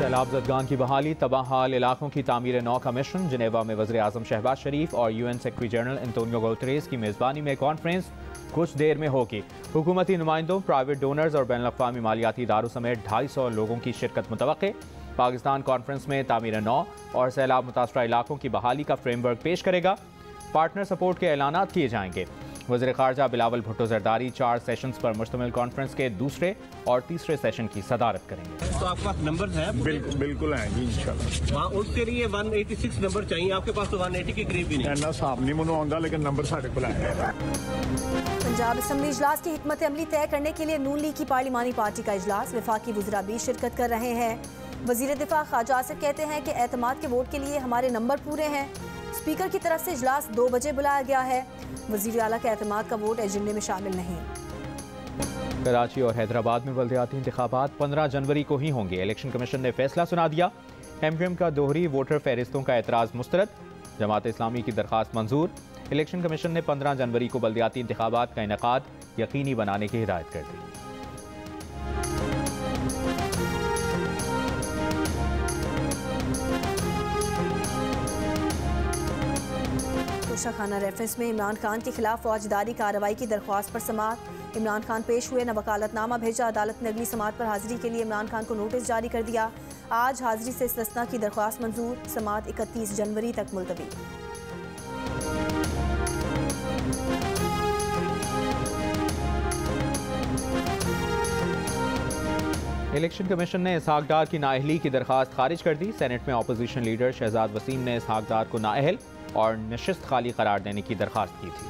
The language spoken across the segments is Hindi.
सैलाब ज़दगान की बहाली, तबाह हाल इलाकों की तामीर नौ का मिशन। जिनेवा में वज़ीर आज़म शहबाज शरीफ और UN secretary general Antonio Guterres की मेज़बानी में कॉन्फ्रेंस कुछ देर में होगी। हुकूमती नुमाइंदों, प्राइवेट डोनर्स और बैनुल-अक़वामी मालियाती इदारों समेत 250 लोगों की शिरकत मुतवक्के। पाकिस्तान कॉन्फ्रेंस में तामीर नौ और सैलाब मुतासरा इलाकों की बहाली का फ्रेमवर्क पेश करेगा। पार्टनर सपोर्ट के ऐलानात किए जाएंगे। वज़ीर ख़ारजा बिलावल भुट्टो ज़रदारी 4 सेशंस पर मुश्तमिल कॉन्फ्रेंस के दूसरे और तीसरे सेशन की सदारत करेंगे। तो आपके पास नंबर है? बिल्कुल हैं जी, इंशाल्लाह। हाँ, उसके लिए 186 नंबर चाहिए। आपके पास तो 180 के करीब भी नहीं। इन्ना साहब नहीं मनो आंदा, लेकिन नंबर साढ़े को है। पंजाब असम्बली इजलास की हिकमत अमली तय करने के लिए नून लीग की पार्लिमानी पार्टी का इजलास। वफाकी वज़रा भी शिरकत कर रहे हैं। वज़ीर दिफा ख्वाजा आसिफ कहते हैं कि एतमाद के वोट के लिए हमारे नंबर पूरे हैं। स्पीकर की तरफ से इजलास 2 बजे बुलाया गया है। वज़ीर आला के एतमाद का वोट एजेंडे में शामिल नहीं। कराची और हैदराबाद में बल्दियाती इंतखाबात 15 जनवरी को ही होंगे। इलेक्शन कमीशन ने फैसला सुना दिया। MQM का दोहरी वोटर फहरिस्तों का एतराज़ मुस्तरद। जमात इस्लामी की दरख्वास्त मंजूर। इलेक्शन कमीशन ने 15 जनवरी को बल्दियाती इंतखाबात का इनेकाद यकीनी बनाने की हिदायत कर दी। खाना रेफरेंस में इमरान खान के खिलाफ फौजदारी कार्रवाई की दरख्वास्त पर समाअत। इमरान खान पेश हुए, न वकालतनामा भेजा। अदालत ने अगली समाअत पर हाजिरी के लिए इमरान खान को नोटिस जारी कर दिया। आज हाजिरी से इस्तिस्ना की दरख्वास्त मंजूर। समाअत 31 जनवरी तक मुलतवी। इलेक्शन कमीशन ने इसहाक डार की नाअहली की दरख्वास्त खारिज कर दी। सेनेट में अपोजिशन लीडर शहजाद वसीम ने इसहाक डार को नाअहल और नशिस्त खाली करार देने की दरख्वास्त की थी।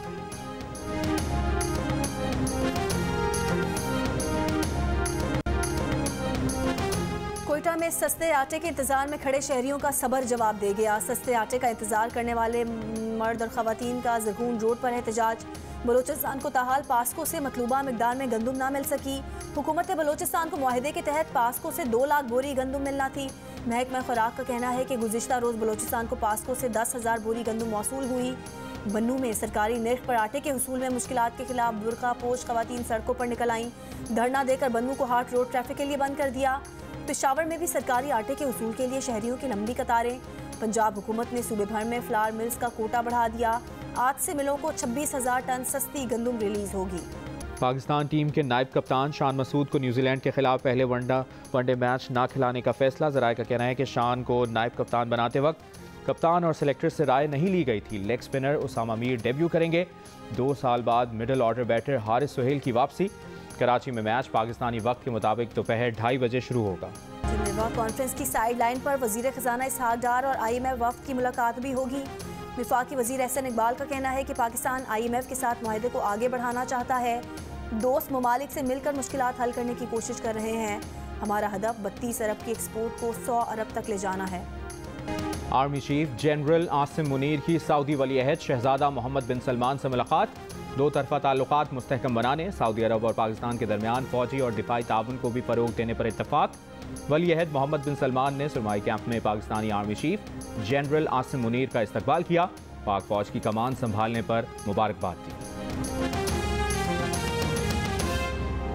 कोयटा में सस्ते आटे के इंतजार में खड़े शहरियों का सबर जवाब दे गया। सस्ते आटे का इंतजार करने वाले मर्द और खवातीन का ज़रगून रोड पर एहतजाज। बलोचिस्तान को ताहाल पास्को से मतलूबा मिकदार में गंदुम ना मिल सकी। हुकूमत बलोचिस्तान को मुआहदे के तहत पास्को से 2 लाख बोरी गंदुम मिलना थी। महकमा खुराक का कहना है कि गुज़िश्ता रोज़ बलोचिस्तान को पास्को से 10,000 बोरी गंदुम मौसूल हुई। बन्नू में सरकारी निर्ख पर आटे के हुसूल में मुश्किलात के खिलाफ बुर्का पोश खवातीन सड़कों पर निकल आईं। धरना देकर बन्नू को हाट रोड ट्रैफिक के लिए बंद कर दिया। पेशावर में भी सरकारी आटे के हुसूल के लिए शहरियों की लंबी कतारें। पंजाब हुकूमत ने सूबे भर में फ्लावर मिल्स का कोटा बढ़ा दिया। आज से मिलों को 26,000 टन सस्ती गंदुम रिलीज होगी। पाकिस्तान टीम के नायब कप्तान शान मसूद को न्यूजीलैंड के खिलाफ पहले वनडे मैच ना खिलाने का फैसला। ज़राए का कहना है कि शान को नायब कप्तान बनाते वक्त कप्तान और सेलेक्टर से राय नहीं ली गई थी। Leg spinner Usama Mir debut करेंगे। 2 साल बाद middle order batter Haris Sohail की वापसी। कराची में मैच पाकिस्तानी वक्त के मुताबिक दोपहर 2:30 बजे शुरू होगा। जिनेवा कॉन्फ्रेंस की साइड लाइन पर वज़ीर ख़जाना इसहाक डार और IMF वफ़द की मुलाकात भी होगी। वफाकी वज़ीर एहसन इकबाल का कहना है कि पाकिस्तान IMF के साथ मुआहदे को आगे बढ़ाना चाहता है। दोस्त ममालिक से मिलकर मुश्किलात हल करने की कोशिश कर रहे हैं। हमारा हदफ 32 अरब की एक्सपोर्ट को 100 अरब तक ले जाना है। Army chief general Asim Munir की सऊदी वली अहद शहजादा मोहम्मद बिन सलमान से मुलाकात। 2 तरफ़ा ताल्लुकात मुस्तहकम बनाने, सऊदी अरब और पाकिस्तान के दरमियान फौजी और दिफाई ताउन को भी फ़रोग देने पर इत्तफाक। वली अहद मोहम्मद बिन सलमान ने सुरमाई कैंप में Pakistani army chief general Asim Munir का इस्तकबाल किया। पाक फौज की कमान संभालने पर मुबारकबाद दी।